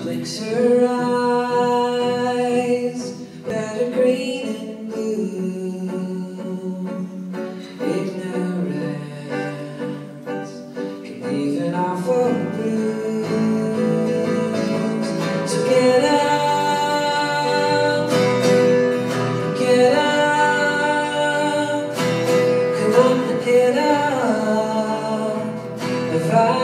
blinks her eyes that are green and blue. Ignorance can leave an awful bruise. So get up, get up, come on and get up. The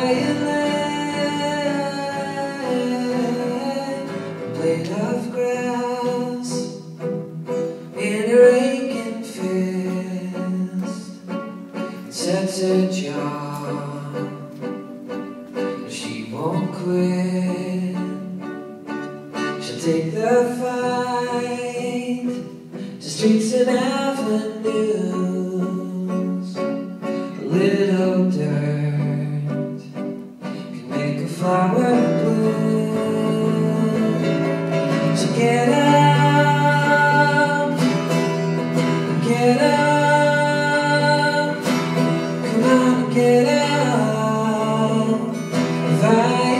violin, blade of grass in her aching fist, sets her jaw, she won't quit. She'll take the fight to streets and avenues. A little dirt can make a flower bloom. So get up, get up, come on, get up.